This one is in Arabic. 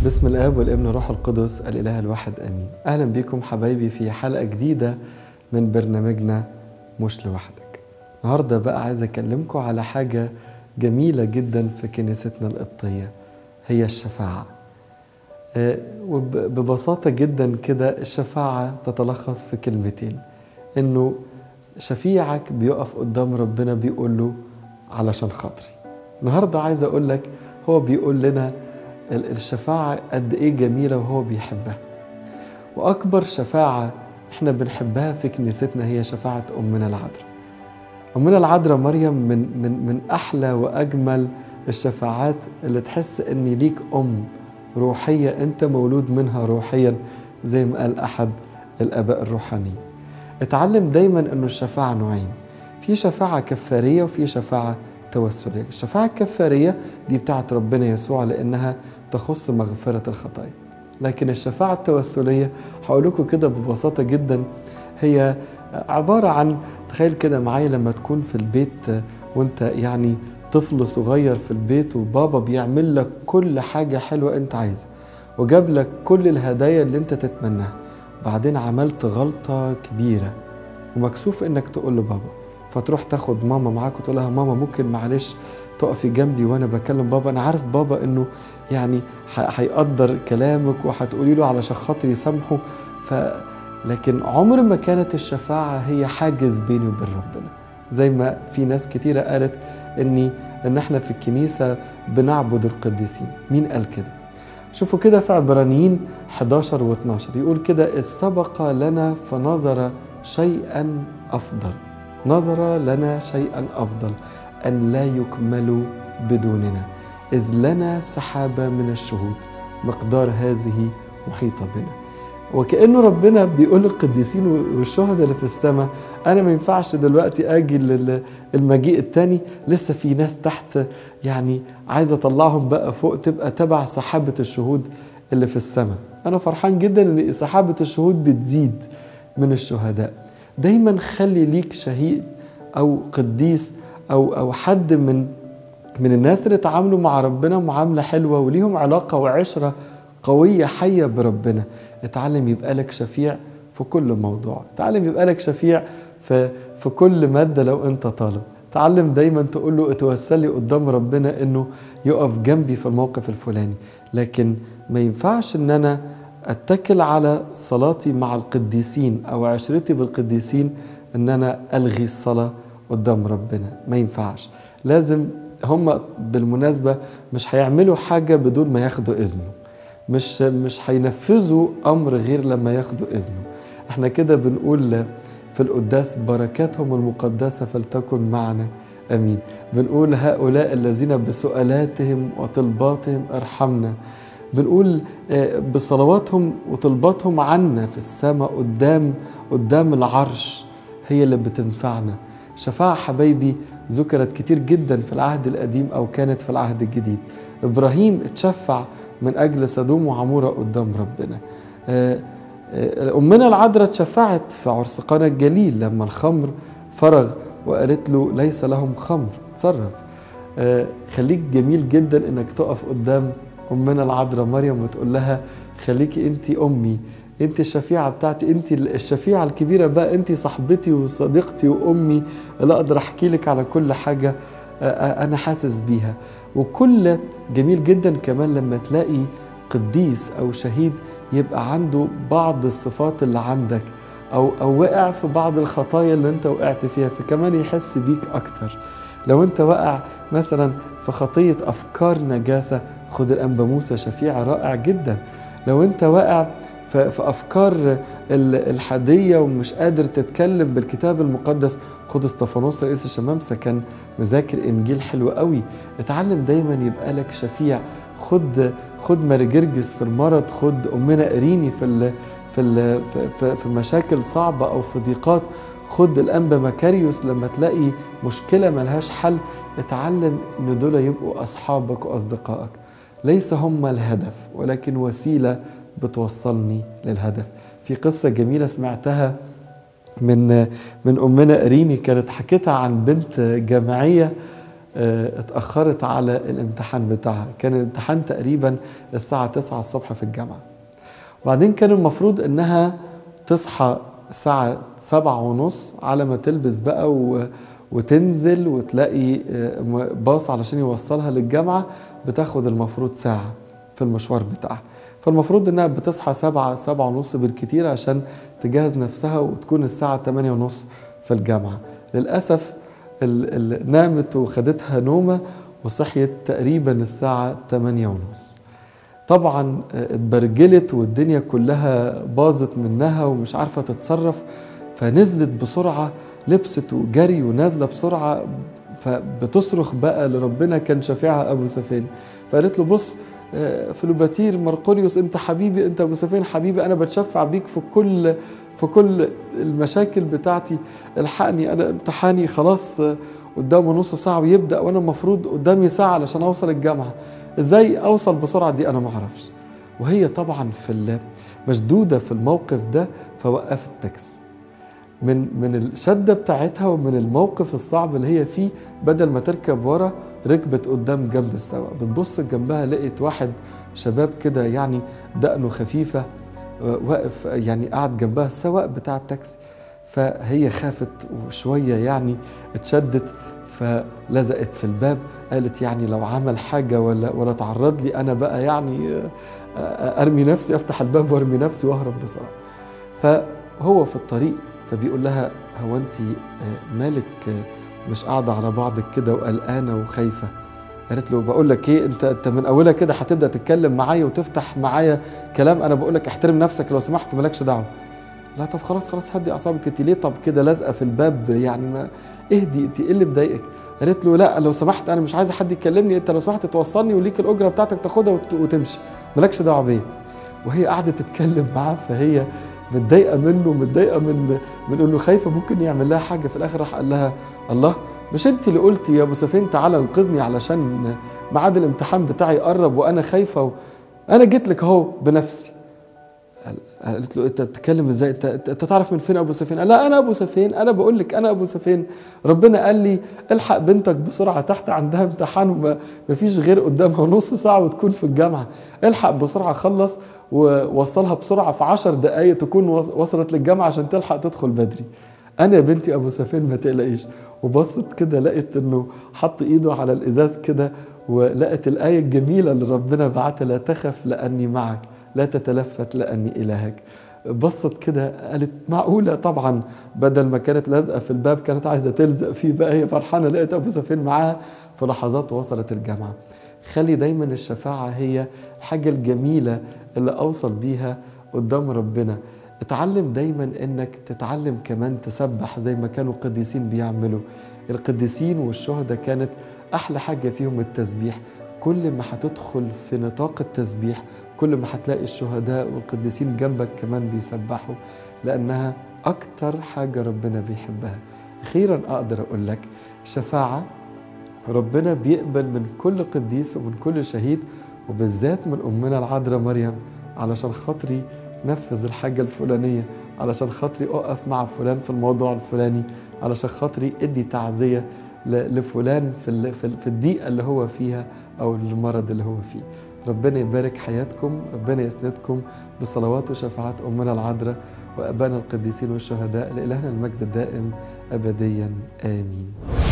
باسم الآب والابن والروح القدس الإله الواحد آمين. أهلا بكم حبايبي في حلقة جديدة من برنامجنا مش لوحدك. النهاردة بقى عايز أكلمكم على حاجة جميلة جدا في كنيستنا القبطية، هي الشفاعة. وببساطة جدا كده الشفاعة تتلخص في كلمتين، إنه شفيعك بيقف قدام ربنا بيقول له علشان خاطري. النهاردة عايز أقول لك هو بيقول لنا الشفاعة قد إيه جميلة وهو بيحبها. وأكبر شفاعة إحنا بنحبها في كنيستنا هي شفاعة أمنا العذراء. أمنا العذراء مريم من أحلى وأجمل الشفاعات اللي تحس إن ليك أم روحية، أنت مولود منها روحيا زي ما قال أحد الآباء الروحانيين. اتعلم دايما إنه الشفاعة نوعين، في شفاعة كفارية وفي شفاعة توسلية. الشفاعة الكفارية دي بتاعت ربنا يسوع لأنها تخص مغفرة الخطايا، لكن الشفاعة التوسلية هقول لكم كده ببساطة جدا هي عبارة عن، تخيل كده معايا لما تكون في البيت وانت يعني طفل صغير في البيت وبابا بيعمل لك كل حاجة حلوة انت عايزها وجاب لك كل الهدايا اللي انت تتمناها، وبعدين عملت غلطة كبيرة ومكسوف انك تقول لبابا، فتروح تاخد ماما معاك وتقول لها ماما ممكن معلش تقفي جنبي وانا بكلم بابا، انا عارف بابا انه يعني هيقدر كلامك وهتقولي له علشان خاطر يسامحه. لكن عمر ما كانت الشفاعة هي حاجز بيني وبين ربنا، زي ما في ناس كتيرة قالت ان احنا في الكنيسة بنعبد القديسين. مين قال كده؟ شوفوا كده في عبرانيين 11 و12 يقول كده: إذ سبق لنا فنظر شيئا أفضل، نظر لنا شيئا أفضل أن لا يكمل بدوننا، إذ لنا سحابة من الشهود مقدار هذه محيطة بنا. وكأنه ربنا بيقول للقديسين والشهداء اللي في السماء أنا ما ينفعش دلوقتي أجي المجيء التاني، لسه في ناس تحت يعني عايز أطلعهم بقى فوق تبقى تبع سحابة الشهود اللي في السماء. أنا فرحان جدا إن سحابة الشهود بتزيد من الشهداء. دايما خلي ليك شهيد أو قديس أو حد من الناس اللي تعاملوا مع ربنا معاملة حلوة وليهم علاقة وعشرة قوية حية بربنا. اتعلم يبقى لك شفيع في كل موضوع، اتعلم يبقى لك شفيع في كل مادة لو انت طالب. اتعلم دايما تقول له اتوسلي قدام ربنا انه يقف جنبي في الموقف الفلاني، لكن ما ينفعش ان انا اتكل على صلاتي مع القديسين او عشرتي بالقديسين ان انا الغي الصلاة قدام ربنا. ما ينفعش، لازم هم بالمناسبة مش هيعملوا حاجة بدون ما ياخدوا إذنه، مش هينفذوا أمر غير لما ياخدوا إذنه. احنا كده بنقول في القداس: بركاتهم المقدسة فلتكن معنا أمين. بنقول: هؤلاء الذين بسؤالاتهم وطلباتهم ارحمنا. بنقول بصلواتهم وطلباتهم عنا في السماء قدام العرش هي اللي بتنفعنا. شفاعة حبايبي ذكرت كتير جدا في العهد القديم أو كانت في العهد الجديد. إبراهيم اتشفع من أجل سدوم وعمورة قدام ربنا. أمنا العذراء اتشفعت في عرس قانا الجليل لما الخمر فرغ وقالت له ليس لهم خمر، تصرف. خليك جميل جدا انك تقف قدام أمنا العذراء مريم وتقول لها خليكي انت أمي، انت الشفيعة بتاعتي، انت الشفيعة الكبيرة بقى، انت صاحبتي وصديقتي وأمي اللي أقدر أحكي لك على كل حاجة أنا حاسس بيها. وكل جميل جدا كمان لما تلاقي قديس أو شهيد يبقى عنده بعض الصفات اللي عندك أو وقع في بعض الخطايا اللي انت وقعت فيها، فكمان يحس بيك أكتر. لو انت وقع مثلا في خطية أفكار نجاسة، خد الأنبا موسى شفيع رائع جدا. لو انت واقع في أفكار الحادية ومش قادر تتكلم بالكتاب المقدس، خد استفانوس رئيس الشمامسة كان مذاكر إنجيل حلو قوي. اتعلم دايما يبقى لك شفيع. خد ماري جرجس في المرض، خد أمنا إريني في مشاكل صعبة أو في ضيقات، خد الأنبا مكاريوس لما تلاقي مشكلة ملهاش حل. اتعلم إن دول يبقوا أصحابك وأصدقائك، ليس هم الهدف ولكن وسيلة بتوصلني للهدف. في قصة جميلة سمعتها من أمنا إريني، كانت حكيتها عن بنت جامعية اتأخرت على الامتحان بتاعها. كان الامتحان تقريبا الساعة 9 الصبح في الجامعة، وبعدين كان المفروض انها تصحى الساعة 7:30 على ما تلبس بقى وتنزل وتلاقي باص علشان يوصلها للجامعة، بتاخد المفروض ساعة في المشوار بتاعها. فالمفروض انها بتصحى 7:30 بالكتير عشان تجهز نفسها وتكون الساعة 8:30 في الجامعة. للأسف نامت وخدتها نومة وصحيت تقريبا الساعة 8:30. طبعا اتبرجلت والدنيا كلها باظت منها ومش عارفة تتصرف، فنزلت بسرعة، لبست وجري ونازلة بسرعة، فبتصرخ بقى لربنا. كان شفيعها أبو سفين، فقالت له بص فلوباتير مرقوليوس، انت حبيبي، انت ابو سفين حبيبي، انا بتشفع بيك في كل المشاكل بتاعتي، الحقني، انا امتحاني خلاص قدامه نص ساعه ويبدا، وانا المفروض قدامي ساعه علشان اوصل الجامعه، ازاي اوصل بسرعه دي انا ما اعرفش. وهي طبعا مشدوده في الموقف ده، فوقفت تاكسي. من الشده بتاعتها ومن الموقف الصعب اللي هي فيه، بدل ما تركب ورا ركبت قدام جنب السواق. بتبص جنبها لقيت واحد شباب كده يعني دقنه خفيفه واقف يعني قاعد جنبها، السواق بتاع التاكسي. فهي خافت وشويه يعني اتشدت، فلزقت في الباب. قالت يعني لو عمل حاجه ولا تعرض لي انا بقى يعني ارمي نفسي، افتح الباب وارمي نفسي واهرب بسرعه. فهو في الطريق فبيقول لها هو انت مالك مش قاعده على بعضك كده وقلقانه وخايفه؟ قالت له بقول لك ايه، انت من اولها كده هتبدا تتكلم معايا وتفتح معايا كلام، انا بقول لك احترم نفسك لو سمحت، مالكش دعوه. لا طب خلاص هدي اعصابك، انت ليه طب كده لازقه في الباب يعني؟ ما اهدي، انت ايه اللي مضايقك؟ قالت له لا لو سمحت انا مش عايزه حد يكلمني، انت لو سمحت توصلني وليك الاجره بتاعتك تاخدها وتمشي، مالكش دعوه بيا. وهي قعدت تتكلم معاه، فهي متضايقه منه، متضايقه من انه خايفه ممكن يعمل لها حاجه. في الاخر راح قال لها الله، مش انت اللي قلتي يا ابو سفين تعالى انقذني علشان ميعاد الامتحان بتاعي قرب وانا خايفه انا جيت لك اهو بنفسي. قالت له انت بتتكلم ازاي؟ انت تعرف من فين ابو سفين؟ قال لا انا ابو سفين، انا بقول لك انا ابو سفين، ربنا قال لي الحق بنتك بسرعه تحت عندها امتحان وما فيش غير قدامها نص ساعه وتكون في الجامعه، الحق بسرعه خلص ووصلها بسرعه في 10 دقائق تكون وصلت للجامعه عشان تلحق تدخل بدري. انا يا بنتي ابو سفين ما تقلقيش. وبصت كده لقيت انه حط ايده على الازاز كده، ولقت الايه الجميله اللي ربنا بعتها، لا تخف لاني معك، لا تتلفت لاني الهك. بصت كده قالت معقوله؟ طبعا بدل ما كانت لازقه في الباب كانت عايزه تلزق فيه بقى، هي فرحانه لقيت ابو سفين معاها. في لحظات وصلت الجامعه. خلي دايما الشفاعه هي الحاجه الجميله اللي اوصل بيها قدام ربنا. اتعلم دايما انك تتعلم كمان تسبح زي ما كانوا القديسين بيعملوا. القديسين والشهداء كانت احلى حاجه فيهم التسبيح. كل ما هتدخل في نطاق التسبيح كل ما هتلاقي الشهداء والقديسين جنبك كمان بيسبحوا، لانها اكتر حاجه ربنا بيحبها. اخيرا اقدر اقول لك شفاعه ربنا بيقبل من كل قديس ومن كل شهيد، وبالذات من امنا العذراء مريم، علشان خاطري نفذ الحاجة الفلانية، علشان خاطري أقف مع فلان في الموضوع الفلاني، علشان خاطري ادي تعزية لفلان في الضيقة اللي هو فيها أو المرض اللي هو فيه. ربنا يبارك حياتكم، ربنا يسندكم بصلوات وشفاعات أمنا العذراء وأبانا القديسين والشهداء. لإلهنا المجد الدائم أبديا آمين.